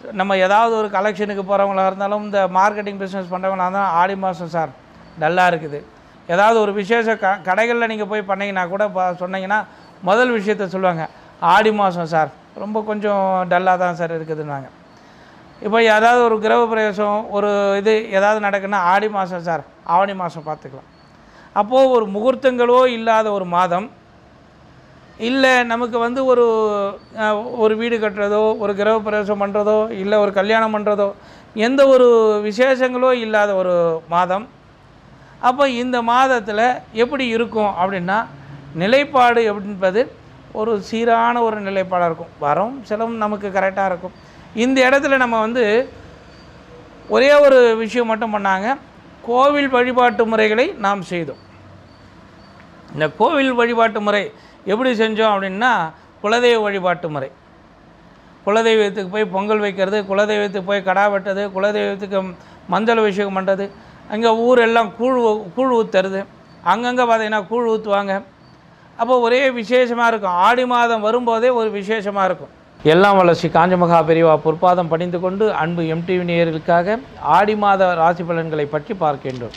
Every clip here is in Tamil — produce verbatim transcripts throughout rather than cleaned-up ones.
நம்ம ஏதாவது ஒரு கலெக்ஷனுக்கு போகிறவங்களா இருந்தாலும் இந்த மார்க்கெட்டிங் பிஸ்னஸ் பண்ணுறவங்களா இருந்தால் ஆடி மாதம் சார் டல்லாக இருக்குது. ஏதாவது ஒரு விசேஷ க கடைகளில் நீங்கள் போய் பண்ணிங்கன்னா கூட சொன்னீங்கன்னா முதல் விஷயத்த சொல்லுவாங்க, ஆடி மாதம் சார் ரொம்ப கொஞ்சம் டல்லாக தான் சார் இருக்குதுன்னாங்க. இப்போ ஏதாவது ஒரு கிரக பிரவேசம் ஒரு இது ஏதாவது நடக்குன்னா ஆடி மாதம் சார் ஆவணி மாதம் பார்த்துக்கலாம். அப்போது ஒரு முகூர்த்தங்களோ இல்லாத ஒரு மாதம், இல்லை நமக்கு வந்து ஒரு ஒரு வீடு கட்டுறதோ ஒரு கிரக பிரவேசம் பண்ணுறதோ இல்லை ஒரு கல்யாணம் பண்ணுறதோ எந்த ஒரு விசேஷங்களோ இல்லாத ஒரு மாதம். அப்போ இந்த மாதத்தில் எப்படி இருக்கும் அப்படின்னா, நிலைப்பாடு என்பது ஒரு சீரான ஒரு நிலைப்பாடாக இருக்கும். வரும் செலவும் நமக்கு கரெக்டாக இருக்கும். இந்த இடத்துல நம்ம வந்து ஒரே ஒரு விஷயம் மட்டும் பண்ணாங்க, கோவில் வழிபாட்டு முறைகளை நாம் செய்தோம். இந்த கோவில் வழிபாட்டு முறை எப்படி செஞ்சோம் அப்படின்னா, குலதெய்வ வழிபாட்டு முறை. குலதெய்வத்துக்கு போய் பொங்கல் வைக்கிறது, குலதெய்வத்துக்கு போய் கடா வெட்டுறது, குலதெய்வத்துக்கு மஞ்சள் அபிஷேகம் பண்ணுறது, அங்கே ஊரெல்லாம் கூழ் கூழ் ஊற்றுறது, அங்கங்கே பார்த்திங்கன்னா கூழ் ஊற்றுவாங்க. அப்போ ஒரே விசேஷமாக இருக்கும். ஆடி மாதம் வரும்போதே ஒரு விசேஷமாக இருக்கும். எல்லாம் வளர்ச்சி காஞ்சமகா பெரியவா பொற்பாதம் பணிந்து கொண்டு அன்பு எம்டிவி நேயர்களுக்காக ஆடி மாத ராசி பலன்களை பற்றி பார்க்கின்றோம்.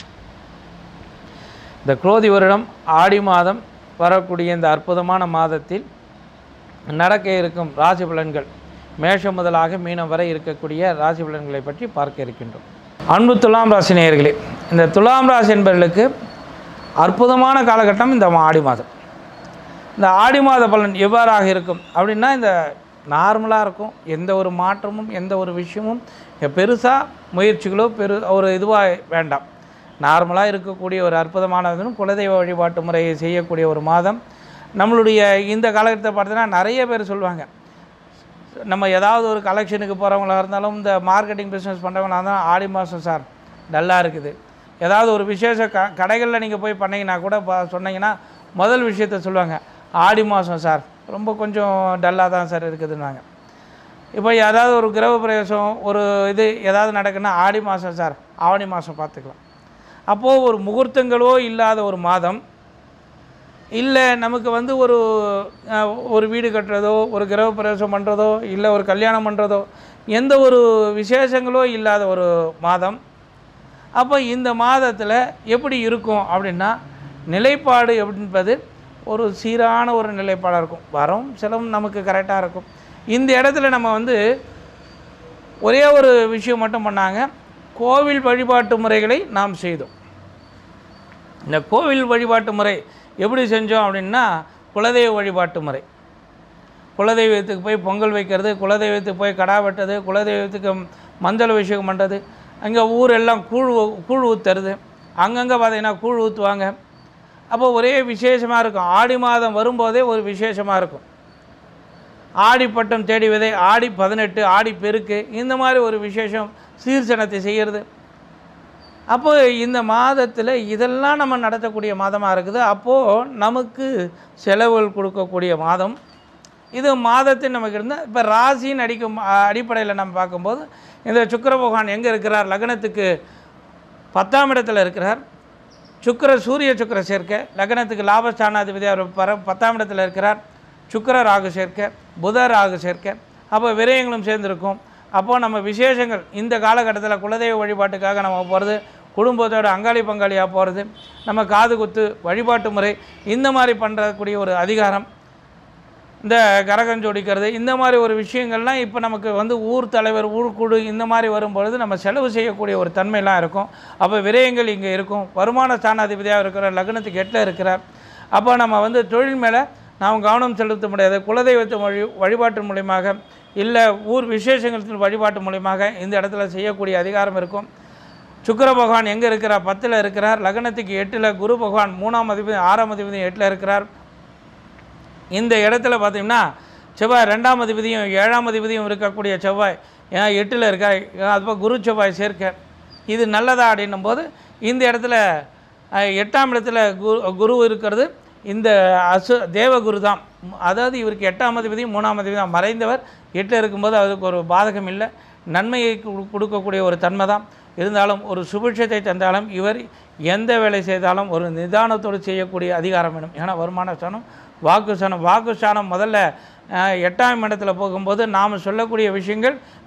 இந்த குரோதி வருடம் ஆடி மாதம் வரக்கூடிய இந்த அற்புதமான மாதத்தில் நடக்க இருக்கும் ராசி பலன்கள் மேஷம் முதலாக மீனம் வரை இருக்கக்கூடிய ராசி பலன்களை பற்றி பார்க்க இருக்கின்றோம். அன்பு துலாம் ராசி நேயர்களே, இந்த துலாம் ராசி என்பவர்களுக்கு அற்புதமான காலகட்டம் இந்த ஆடி மாதம். இந்த ஆடி மாத பலன் எவ்வாறாக இருக்கும் அப்படின்னா, இந்த நார்மலாக இருக்கும். எந்த ஒரு மாற்றமும் எந்த ஒரு விஷயமும் பெருசாக முயற்சிகளோ பெரு ஒரு இதுவாக வேண்டாம். நார்மலாக இருக்கக்கூடிய ஒரு அற்புதமான குலதெய்வ வழிபாட்டு முறையை செய்யக்கூடிய ஒரு மாதம். நம்மளுடைய இந்த காலகட்டத்தை பார்த்தீங்கன்னா நிறைய பேர் சொல்லுவாங்க, நம்ம ஏதாவது ஒரு கலெக்ஷனுக்கு போகிறவங்களா இருந்தாலும் இந்த மார்க்கெட்டிங் பிஸ்னஸ் பண்ணுறவங்களா இருந்தால் ஆடி மாதம் சார் டல்லாக இருக்குது. ஏதாவது ஒரு விசேஷ க கடைகளில் நீங்கள் போய் பண்ணிங்கன்னா கூட சொன்னீங்கன்னா முதல் விஷயத்த சொல்லுவாங்க, ஆடி மாதம் சார் ரொம்ப கொஞ்சம் டல்லாக தான் சார் இருக்குதுன்னாங்க. இப்போ ஏதாவது ஒரு கிரக பிரவேசம் ஒரு இது ஏதாவது நடக்குன்னா ஆடி மாதம் சார் ஆவணி மாதம் பார்த்துக்கலாம். அப்போது ஒரு முகூர்த்தங்களோ இல்லாத ஒரு மாதம், இல்லை நமக்கு வந்து ஒரு ஒரு வீடு கட்டுறதோ ஒரு கிரக பிரவேசம் பண்ணுறதோ இல்லை ஒரு கல்யாணம் பண்ணுறதோ எந்த ஒரு விசேஷங்களோ இல்லாத ஒரு மாதம். அப்போ இந்த மாதத்தில் எப்படி இருக்கும் அப்படின்னா, நிலைப்பாடு என்பது ஒரு சீரான ஒரு நிலைப்பாடாக இருக்கும். வரும் செலவும் நமக்கு கரெக்டாக இருக்கும். இந்த இடத்துல நம்ம வந்து ஒரே ஒரு விஷயம் மட்டும் பண்ணாங்க, கோவில் வழிபாட்டு முறைகளை நாம் செய்தோம். இந்த கோவில் வழிபாட்டு முறை எப்படி செஞ்சோம் அப்படின்னா, குலதெய்வ வழிபாட்டு முறை. குலதெய்வத்துக்கு போய் பொங்கல் வைக்கிறது, குலதெய்வத்துக்கு போய் கடா வெட்டுறது, குலதெய்வத்துக்கு மஞ்சள் அபிஷேகம் பண்ணுறது, அங்கே ஊரெல்லாம் கூழ் கூழ் ஊற்றுறது, அங்கங்கே பார்த்திங்கன்னா கூழ் ஊற்றுவாங்க. அப்போ ஒரே விசேஷமாக இருக்கும். ஆடி மாதம் வரும்போதே ஒரு விசேஷமாக இருக்கும். ஆடி பட்டம் தேடி விதை, ஆடி பதினெட்டு, ஆடி பெருக்கு, இந்த மாதிரி ஒரு விசேஷம் சீர்சனத்தை செய்கிறது. அப்போ இந்த மாதத்தில் இதெல்லாம் நம்ம நடத்தக்கூடிய மாதமாக இருக்குது. அப்போது நமக்கு செலவுகள் கொடுக்கக்கூடிய மாதம் இது. மாதத்தில் நமக்கு இருந்தால் இப்போ ராசின்னு அடிக்கும் அடிப்படையில் நம்ம பார்க்கும்போது இந்த சுக்கிர பகவான் எங்கே இருக்கிறார், லக்னத்துக்கு பத்தாம் இடத்துல இருக்கிறார். சுக்கிர சூரிய சுக்கிர சேர்க்கை, லக்னத்துக்கு லாபஸ்தானாதிபதியாக பர பத்தாம் இடத்துல இருக்கிறார். சுக்கிர ராகு சேர்க்கை, புத ராகு சேர்க்கை, அப்போ விரயங்களும் சேர்ந்துருக்கும். அப்போது நம்ம விசேஷங்கள் இந்த காலகட்டத்தில் குலதெய்வ வழிபாட்டுக்காக நம்ம போகிறது, குடும்பத்தோட அங்காளி பங்காளியாக போகிறது, நம்ம காது குத்து வழிபாட்டு முறை இந்த மாதிரி பண்ணுறக்கூடிய ஒரு அதிகாரம், இந்த கரகம் ஜோடிக்கிறது, இந்த மாதிரி ஒரு விஷயங்கள்லாம் இப்போ நமக்கு வந்து ஊர் தலைவர் ஊர்கூடு இந்த மாதிரி வரும்பொழுது நம்ம செலவு செய்யக்கூடிய ஒரு தன்மையெல்லாம் இருக்கும். அப்போ விரயங்கள் இங்கே இருக்கும். வருமான ஸ்தானாதிபதியாக இருக்கிற லக்னத்துக்கு எட்டில் இருக்கிறார். அப்போ நம்ம வந்து தொழில் மேலே நாம் கவனம் செலுத்த முடியாது. குலதெய்வத்து வழி வழிபாட்டு மூலியமாக இல்லை ஊர் விசேஷங்கள் வழிபாட்டு மூலியமாக இந்த இடத்துல செய்யக்கூடிய அதிகாரம் இருக்கும். சுக்கிர பகவான் எங்கே இருக்கிறார், பத்தில் இருக்கிறார். லக்னத்துக்கு எட்டில் குரு பகவான் மூணாம் அதிபதி ஆறாம் அதிபதி எட்டில் இருக்கிறார். இந்த இடத்துல பார்த்திங்கன்னா செவ்வாய் ரெண்டாம் அதிபதியும் ஏழாம் அதிபதியும் இருக்கக்கூடிய செவ்வாய் ஏன் எட்டில் இருக்கார். அதுபோல் குரு செவ்வாய் சேர்க்க இது நல்லதா அப்படின்னும் போது இந்த இடத்துல எட்டாம் இடத்துல குரு குரு இருக்கிறது இந்த அசு தேவகுரு தான். அதாவது இவருக்கு எட்டாம் அதிபதி மூணாம் அதிபதி தான் மறைந்தவர். எட்டில் இருக்கும்போது அதுக்கு ஒரு பாதகம் இல்லை, நன்மையை கொடுக்கக்கூடிய ஒரு தன்மை தான். இருந்தாலும் ஒரு சுபிட்சத்தை தந்தாலும் இவர் எந்த வேலை செய்தாலும் ஒரு நிதானத்தோடு செய்யக்கூடிய அதிகாரம் வேணும். ஏன்னா வருமான ஸ்தானம் வாக்கு ஸ்தானம் வாக்கு ஸ்தானம் முதல்ல எட்டாம் இடத்துல போகும்போது நாம் சொல்லக்கூடிய விஷயங்கள்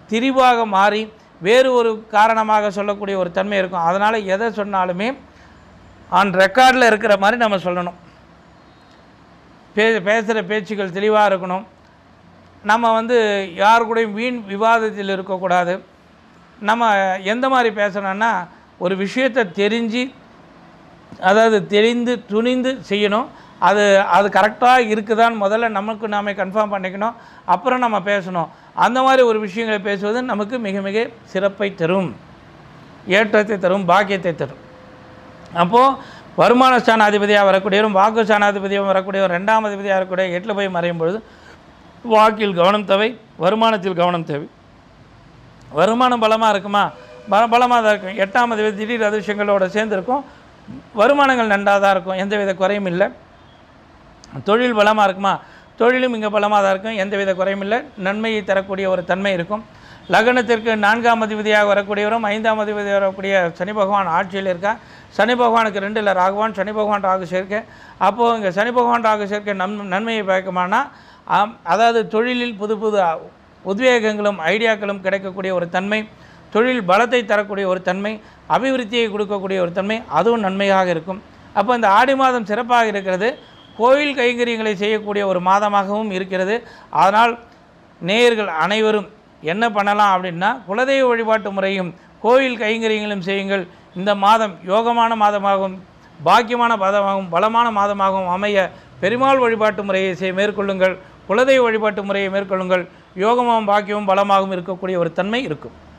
திரிவாக மாறி வேறு ஒரு காரணமாக சொல்லக்கூடிய ஒரு தன்மை இருக்கும். அதனால் எதை சொன்னாலுமே ஆன் ரெக்கார்டில் இருக்கிற மாதிரி நம்ம சொல்லணும். பே பேசுகிற பேச்சுக்கள் தெளிவாக இருக்கணும். நம்ம வந்து யார் கூடயும் வீண் விவாதத்தில் இருக்கக்கூடாது. நம்ம எந்த மாதிரி பேசணும்னா ஒரு விஷயத்தை தெரிஞ்சு, அதாவது தெரிந்து துணிந்து செய்யணும். அது அது கரெக்டாக இருக்குதான்னு முதல்ல நமக்கு நாமே கன்ஃபார்ம் பண்ணிக்கணும். அப்புறம் நம்ம பேசணும். அந்த மாதிரி ஒரு விஷயங்களை பேசுவது நமக்கு மிக மிக சிறப்பை தரும், ஏற்றத்தை தரும், பாக்கியத்தை தரும். அப்போது வருமான ஸ்தானாதிபதியாக வரக்கூடியவரும் வாக்கு ஸ்தானாதிபதியாக வரக்கூடியவர் ரெண்டாம் அதிபதியாக வரக்கூடிய எட்டில் போய் மறையும் பொழுது வாக்கில் கவனம் தேவை, வருமானத்தில் கவனம் தேவை. வருமானம் பலமாக இருக்குமா? பல பலமாக தான் இருக்கும். எட்டாம் அதிபதி திடீர் அதிர்ஷ்டங்களோடு சேர்ந்துருக்கும். வருமானங்கள் நன்றாக தான் இருக்கும், எந்தவித குறையும் இல்லை. தொழில் பலமாக இருக்குமா? தொழிலும் இங்கே பலமாக தான் இருக்கும், எந்தவித குறையும் இல்லை. நன்மையை தரக்கூடிய ஒரு தன்மை இருக்கும். லக்னத்திற்கு நான்காம் அதிபதியாக வரக்கூடியவரும் ஐந்தாம் அதிபதியாக வரக்கூடிய சனி பகவான் ஆட்சியில் இருக்கா. சனி பகவானுக்கு ரெண்டு இல்லை ராகுவான், சனி பகவான் ராகு சேர்க்கை. அப்போது இங்கே சனி பகவான் ராகு சேர்க்கை நன் நன்மையை பார்க்குமானா, அதாவது தொழிலில் புது புது உத்வேகங்களும் ஐடியாக்களும் கிடைக்கக்கூடிய ஒரு தன்மை, தொழில் பலத்தை தரக்கூடிய ஒரு தன்மை, அபிவிருத்தியை கொடுக்கக்கூடிய ஒரு தன்மை, அதுவும் நன்மையாக இருக்கும். அப்போ இந்த ஆடி மாதம் சிறப்பாக இருக்கிறது. கோயில் கைங்கரியங்களை செய்யக்கூடிய ஒரு மாதமாகவும் இருக்கிறது. அதனால் நேயர்கள் அனைவரும் என்ன பண்ணலாம் அப்படின்னா, குலதெய்வ வழிபாட்டு முறையும் கோயில் கைங்கரியங்களும் செய்யுங்கள். இந்த மாதம் யோகமான மாதமாகவும் பாக்கியமான மாதமாகவும் பலமான மாதமாகவும் அமைய பெருமாள் வழிபாட்டு முறையை செய் மேற்கொள்ளுங்கள். குலதெய்வ வழிபாட்டு முறையை மேற்கொள்ளுங்கள். யோகமாகவும் பாக்கியமும் பலமாகவும் இருக்கக்கூடிய ஒரு தன்மை இருக்கும்.